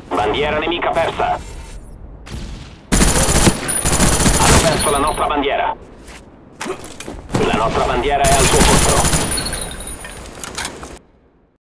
Bandiera nemica persa. Hanno perso la nostra bandiera. La nostra bandiera è al suo posto.